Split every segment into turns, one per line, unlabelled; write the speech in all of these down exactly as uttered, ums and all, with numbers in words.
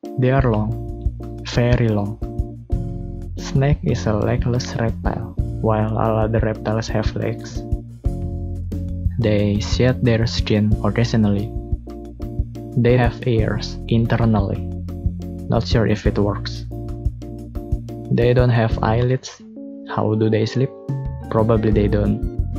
They are long, very long. Snake is a legless reptile, while all other reptiles have legs. They shed their skin occasionally. They have ears internally. Not sure if it works. They don't have eyelids. How do they sleep? Probably they don't.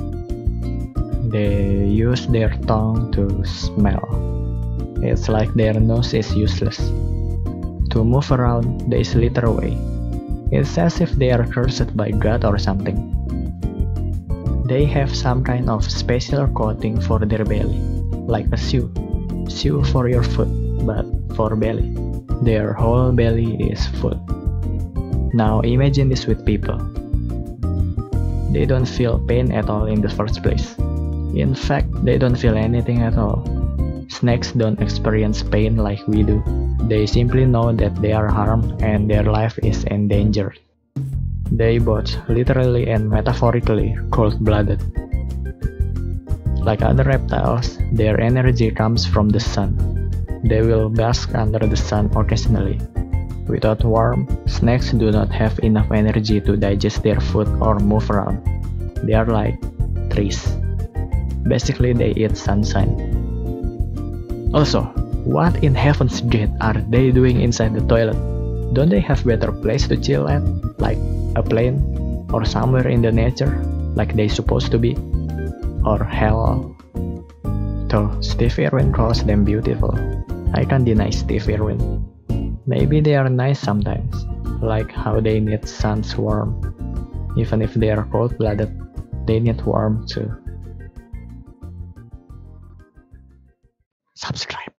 They use their tongue to smell. It's like their nose is useless. To move around, they slither away. It's as if they are cursed by God or something. They have some kind of special coating for their belly, like a shoe. Shoe for your foot, but for belly. Their whole belly is food. Now imagine this with people. They don't feel pain at all in the first place. In fact, they don't feel anything at all. Snakes don't experience pain like we do. They simply know that they are harmed and their life is endangered. They both literally and metaphorically cold-blooded. Like other reptiles, their energy comes from the sun. They will bask under the sun occasionally. Without warmth, snakes do not have enough energy to digest their food or move around. They are like trees. Basically, they eat sunshine. Also, what in heaven's gate are they doing inside the toilet? Don't they have better place to chill at, like a plane or somewhere in the nature, like they supposed to be? Or hell? Though Steve Irwin calls them beautiful, I can't deny Steve Irwin. Maybe they are nice sometimes, like how they need sun's warmth. Even if they are cold-blooded, they need warmth too. Subscribe.